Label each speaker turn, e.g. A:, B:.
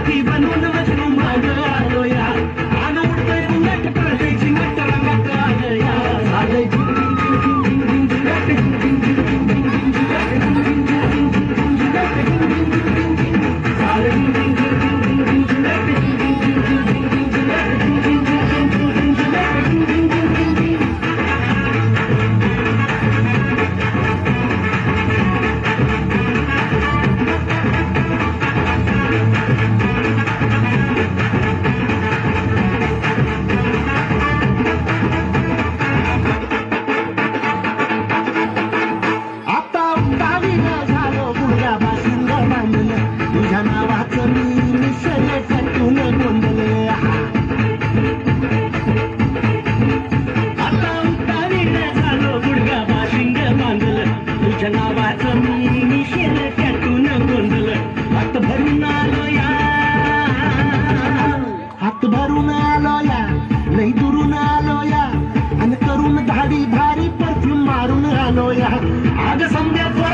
A: ती बनून मजनू मागं आलो या आणि उडतोय बुलेट प्रदेशी नट रंगात आलं या झालंय झिंग झिंग झिंग झिंग झिंग झिंग तुझ्या नावाचं मी मिसळ कटून गोंधळ आता उतावीर झालो गुडघा बाशिंग बांधलं तुझ्या नावाचं मी मिसळ कटून गोंधळ हात भरून आलो या हात भरून आलो या लई दुरून आलो या आणि करून धाडी भारी परफ्यूम मारून आलो या आग संध्या